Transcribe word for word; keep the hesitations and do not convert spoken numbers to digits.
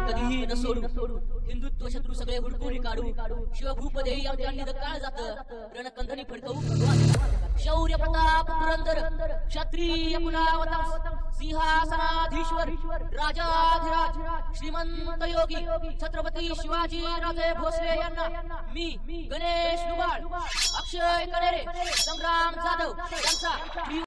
कधीही न सोडू हिंदुत्व शत्रू सगळे हुडकून काढू शिवभूप देई आमच्या काळ जात रणकंधनी फडकवू भगवान शौर्य प्रताप पुरंदर क्षत्रिय कुलावता सिंहासनाधीश्वर राजाधिराज श्रीमंत योगी छत्रपती शिवाजी राजे भोसले यांना मी गणेश लुबाड अक्षय कनेरे संग्राम जाधव यांचा